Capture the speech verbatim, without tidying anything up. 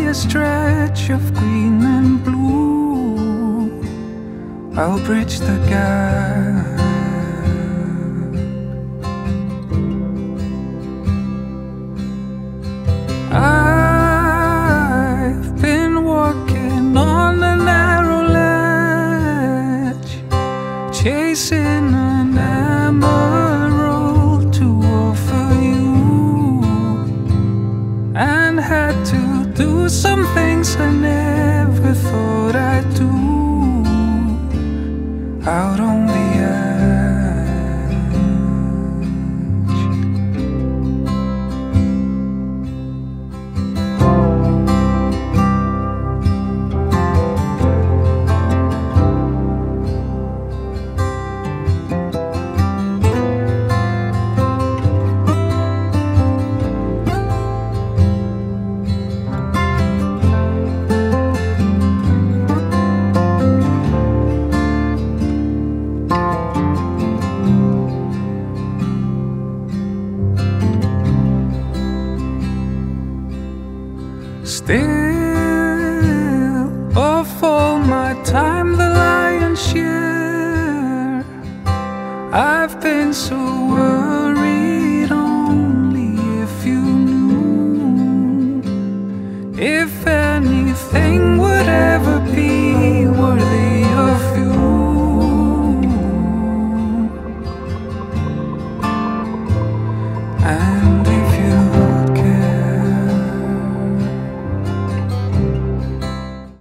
a stretch of green and blue, I'll bridge the gap. I've been walking on a narrow ledge, chasing an emerald to offer you, and had to do some things I never thought I'd do out on the still, of all my time, the lion's share. I've been so worried, only if you knew if anything would ever be worthy of you. And